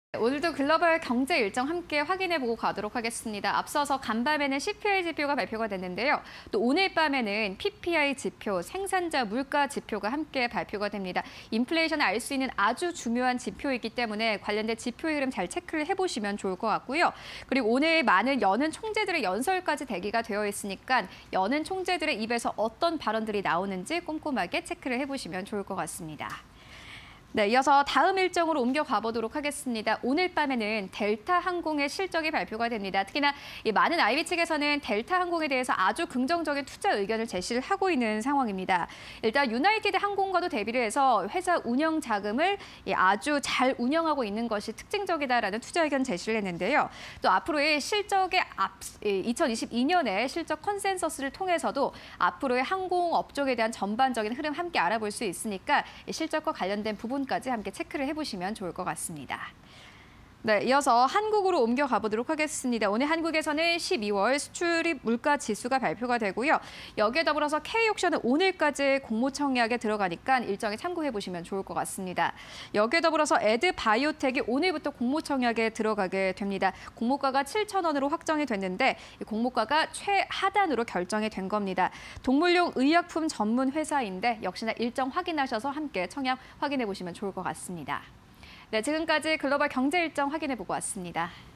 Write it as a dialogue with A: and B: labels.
A: 오늘도 글로벌 경제 일정 함께 확인해보고 가도록 하겠습니다. 앞서서 간밤에는 CPI 지표가 발표가 됐는데요. 또 오늘 밤에는 PPI 지표, 생산자 물가 지표가 함께 발표가 됩니다. 인플레이션을 알 수 있는 아주 중요한 지표이기 때문에 관련된 지표의 흐름 잘 체크를 해보시면 좋을 것 같고요. 그리고 오늘 많은 여는 총재들의 연설까지 대기가 되어 있으니까 여는 총재들의 입에서 어떤 발언들이 나오는지 꼼꼼하게 체크를 해보시면 좋을 것 같습니다. 네, 이어서 다음 일정으로 옮겨가 보도록 하겠습니다. 오늘 밤에는 델타 항공의 실적이 발표가 됩니다. 특히나 이 많은 IB 측에서는 델타 항공에 대해서 아주 긍정적인 투자 의견을 제시를 하고 있는 상황입니다. 일단 유나이티드 항공과도 대비를 해서 회사 운영 자금을 아주 잘 운영하고 있는 것이 특징적이다라는 투자 의견 제시를 했는데요. 또 앞으로의 실적의 2022년의 실적 컨센서스를 통해서도 앞으로의 항공 업종에 대한 전반적인 흐름 함께 알아볼 수 있으니까 실적과 관련된 부분까지 함께 체크를 해보시면 좋을 것 같습니다. 네, 이어서 한국으로 옮겨가 보도록 하겠습니다. 오늘 한국에서는 12월 수출입 물가 지수가 발표가 되고요. 여기에 더불어서 K옥션은 오늘까지 공모청약에 들어가니까 일정에 참고해 보시면 좋을 것 같습니다. 여기에 더불어서 에드바이오텍이 오늘부터 공모청약에 들어가게 됩니다. 공모가가 7,000원으로 확정이 됐는데 이 공모가가 최하단으로 결정이 된 겁니다. 동물용 의약품 전문 회사인데 역시나 일정 확인하셔서 함께 청약 확인해 보시면 좋을 것 같습니다. 네, 지금까지 글로벌 경제 일정 확인해 보고 왔습니다.